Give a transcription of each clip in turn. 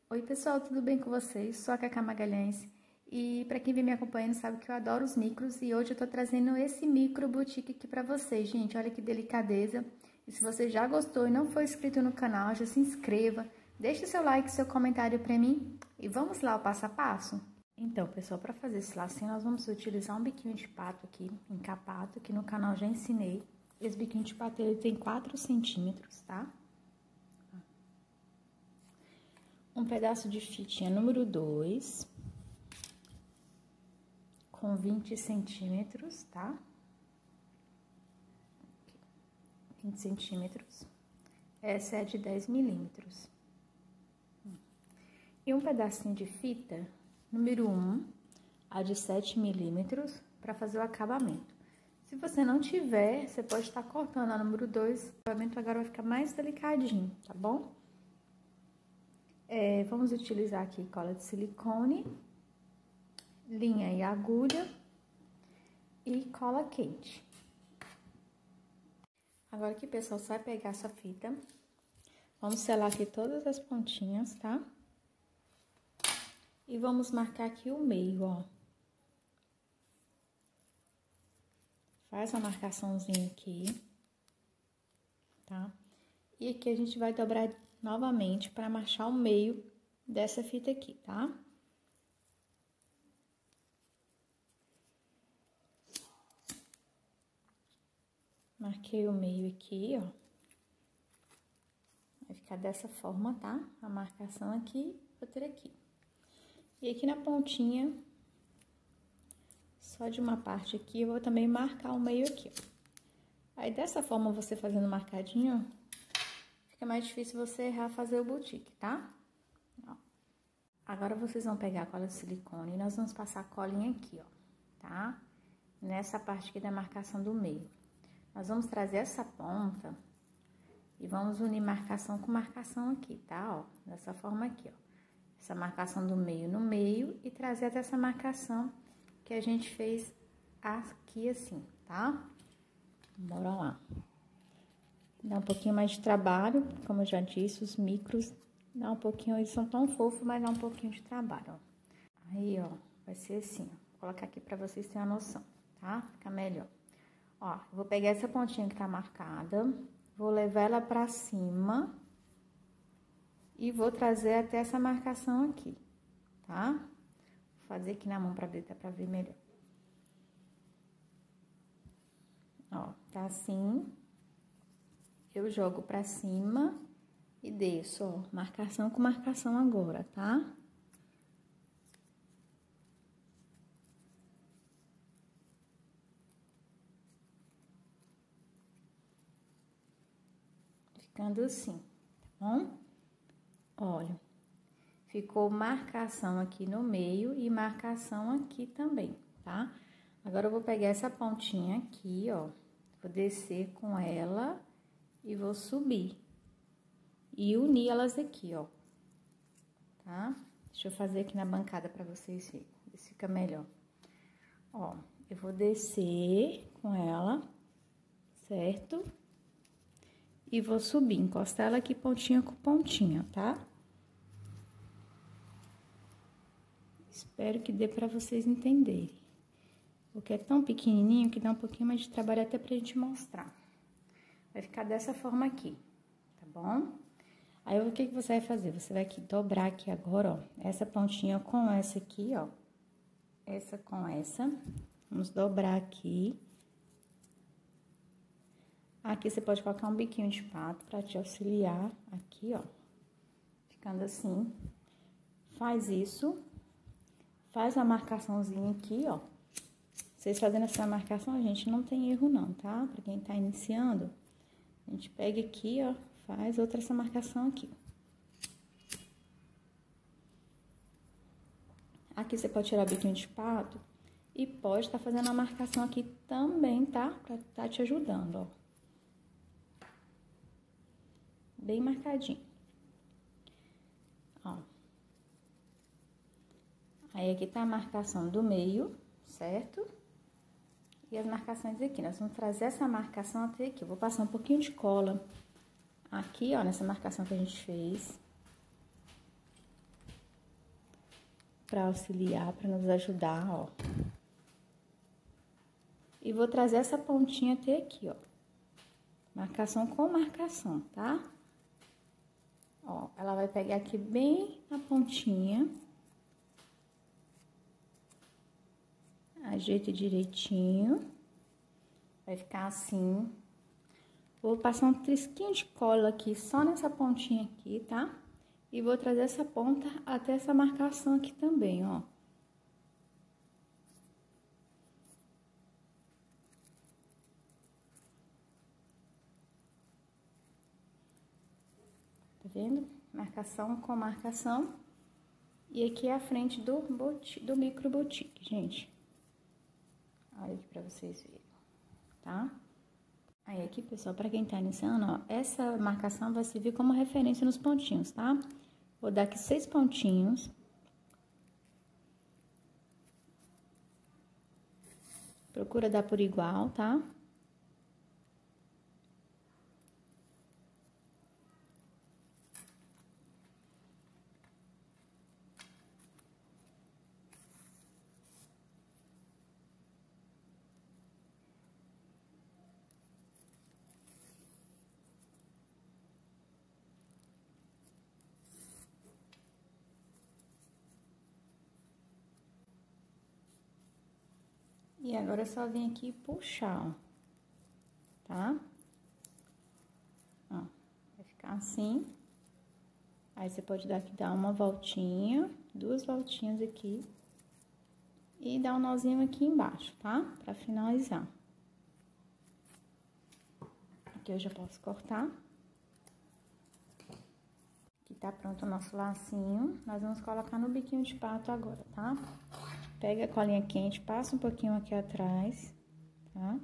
Oi pessoal, tudo bem com vocês? Sou a Cacá Magalhães e para quem vem me acompanhando sabe que eu adoro os micros e hoje eu tô trazendo esse micro boutique aqui para vocês, gente. Olha que delicadeza. E se você já gostou e não for inscrito no canal, já se inscreva, deixe seu like, seu comentário para mim e vamos lá ao passo a passo? Então, pessoal, para fazer esse lacinho nós vamos utilizar um biquinho de pato aqui, encapado, que no canal já ensinei. Esse biquinho de pato ele tem 4 centímetros, tá? Um pedaço de fitinha número 2, com 20 centímetros, tá? 20 centímetros. Essa é de 10 milímetros. E um pedacinho de fita número 1, a de 7 milímetros, para fazer o acabamento. Se você não tiver, você pode estar cortando a número 2, o acabamento agora vai ficar mais delicadinho, tá bom? Vamos utilizar aqui cola de silicone, linha e agulha e cola quente. Agora aqui, pessoal, você vai pegar essa fita, vamos selar aqui todas as pontinhas, tá? E vamos marcar aqui o meio, ó. Faz uma marcaçãozinha aqui, tá? E aqui a gente vai dobrar novamente para marchar o meio dessa fita aqui, tá? Marquei o meio aqui, ó. Vai ficar dessa forma, tá? A marcação aqui, outra aqui. E aqui na pontinha, só de uma parte aqui, eu vou também marcar o meio aqui, ó. Aí, dessa forma, você fazendo marcadinho, ó, fica mais difícil você errar fazer o boutique, tá? Ó. Agora, vocês vão pegar a cola de silicone e nós vamos passar a colinha aqui, ó, tá? Nessa parte aqui da marcação do meio. Nós vamos trazer essa ponta e vamos unir marcação com marcação aqui, tá? Ó, dessa forma aqui, ó. Essa marcação do meio no meio e trazer até essa marcação que a gente fez aqui assim, tá? Bora lá. Dá um pouquinho mais de trabalho, como eu já disse, os micros dá um pouquinho, eles são tão fofos, mas dá um pouquinho de trabalho, ó. Aí, ó, vai ser assim, ó. Vou colocar aqui pra vocês terem a noção, tá? Fica melhor. Ó, vou pegar essa pontinha que tá marcada, vou levar ela pra cima e vou trazer até essa marcação aqui, tá? Vou fazer aqui na mão pra ver, dá pra ver melhor. Ó, tá assim. Eu jogo pra cima e desço, ó, marcação com marcação agora, tá? Ficando assim, tá bom? Olha, ficou marcação aqui no meio e marcação aqui também, tá? Agora, eu vou pegar essa pontinha aqui, ó, vou descer com ela e vou subir. E unir elas aqui, ó, tá? Deixa eu fazer aqui na bancada pra vocês verem, ver se fica melhor. Ó, eu vou descer com ela, certo? E vou subir, encostar ela aqui pontinha com pontinha, tá? Espero que dê pra vocês entenderem. Porque é tão pequenininho que dá um pouquinho mais de trabalho até pra gente mostrar. Vai ficar dessa forma aqui, tá bom? Aí, o que você vai fazer? Você vai aqui dobrar aqui agora, ó, essa pontinha com essa aqui, ó. Essa com essa. Vamos dobrar aqui. Aqui, você pode colocar um biquinho de pato pra te auxiliar aqui, ó. Ficando assim. Faz isso. Faz a marcaçãozinha aqui, ó. Vocês fazendo essa marcação, gente, não tem erro não, tá? Pra quem tá iniciando, a gente pega aqui, ó, faz outra essa marcação aqui. Aqui você pode tirar o biquinho de pato e pode estar fazendo a marcação aqui também, tá? Pra tá te ajudando, ó. Bem marcadinho. Ó. Aí, aqui tá a marcação do meio, certo? E as marcações aqui, nós vamos trazer essa marcação até aqui. Eu vou passar um pouquinho de cola aqui, ó, nessa marcação que a gente fez. para auxiliar, para nos ajudar, ó. E vou trazer essa pontinha até aqui, ó. Marcação com marcação, tá? Ó, ela vai pegar aqui bem na pontinha. Ajeita direitinho. Vai ficar assim. Vou passar um trisquinho de cola aqui, só nessa pontinha aqui, tá? E vou trazer essa ponta até essa marcação aqui também, ó. Tá vendo? Marcação com marcação. E aqui é a frente do micro boutique, gente. Olha aqui pra vocês verem, tá? Aí aqui, pessoal, pra quem tá iniciando, ó, essa marcação vai servir como referência nos pontinhos, tá? Vou dar aqui 6 pontinhos. Procura dar por igual, tá? E agora é só vir aqui e puxar, ó, tá? Ó, vai ficar assim. Aí, você pode dar uma voltinha, 2 voltinhas aqui. E dar um nozinho aqui embaixo, tá? Pra finalizar. Aqui eu já posso cortar. Aqui tá pronto o nosso lacinho. Nós vamos colocar no biquinho de pato agora, tá? Pega a colinha quente, passa um pouquinho aqui atrás, tá?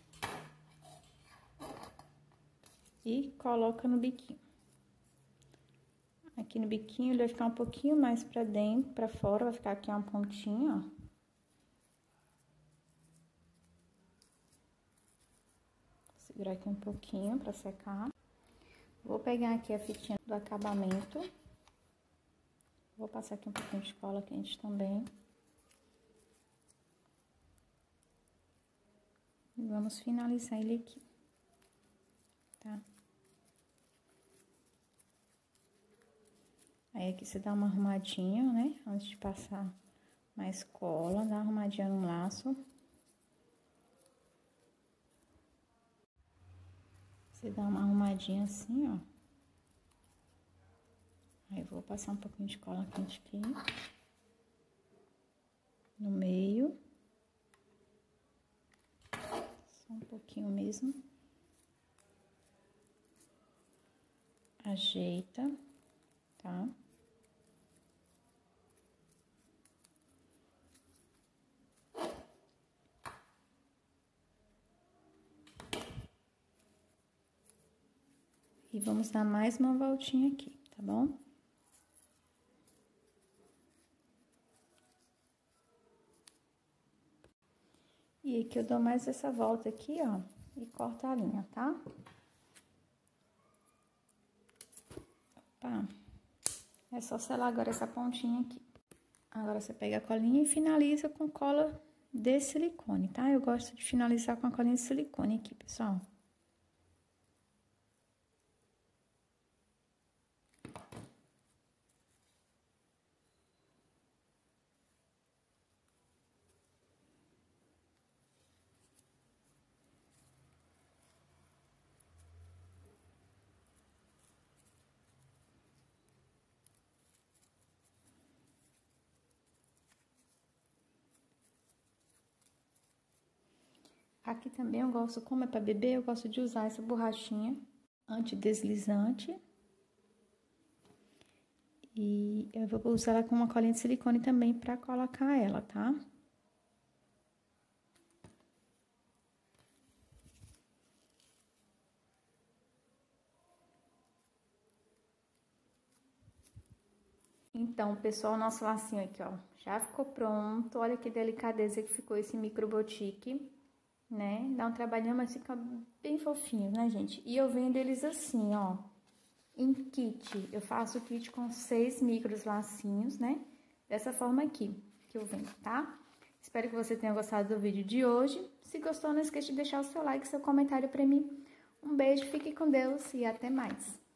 E coloca no biquinho. Aqui no biquinho ele vai ficar um pouquinho mais pra dentro, pra fora, vai ficar aqui uma pontinha, ó. Segurar aqui um pouquinho pra secar. Vou pegar aqui a fitinha do acabamento. Vou passar aqui um pouquinho de cola quente também. E vamos finalizar ele aqui, tá? Aí, aqui você dá uma arrumadinha, né? Antes de passar mais cola, dá uma arrumadinha no laço. Você dá uma arrumadinha assim, ó. Aí, vou passar um pouquinho de cola quente aqui. No meio. Só um pouquinho mesmo. Ajeita, tá? E vamos dar mais uma voltinha aqui, tá bom? E aqui eu dou mais essa volta aqui, ó, e corto a linha, tá? Opa. É só selar agora essa pontinha aqui. Agora, você pega a colinha e finaliza com cola de silicone, tá? Eu gosto de finalizar com a colinha de silicone aqui, pessoal. Aqui também eu gosto, como é pra bebê, eu gosto de usar essa borrachinha antideslizante. E eu vou usar ela com uma colinha de silicone também pra colocar ela, tá? Então, pessoal, nosso lacinho aqui, ó, já ficou pronto. Olha que delicadeza que ficou esse micro boutique, né? Dá um trabalhinho, mas fica bem fofinho, né, gente? E eu vendo eles assim, ó, em kit. Eu faço o kit com 6 micros lacinhos, né? dessa forma aqui que eu venho, tá? Espero que você tenha gostado do vídeo de hoje. Se gostou, não esqueça de deixar o seu like e seu comentário pra mim. Um beijo, fique com Deus e até mais.